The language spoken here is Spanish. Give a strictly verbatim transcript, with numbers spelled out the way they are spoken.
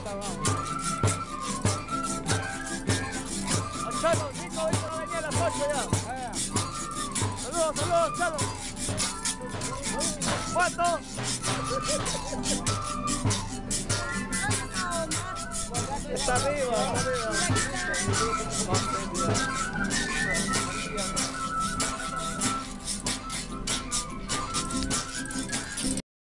vamos. A Chalo, Nico, hoy va a venir a las ocho ya. Eh. Saludos, saludos, Chalo. ¿Cuánto? Está arriba, está arriba.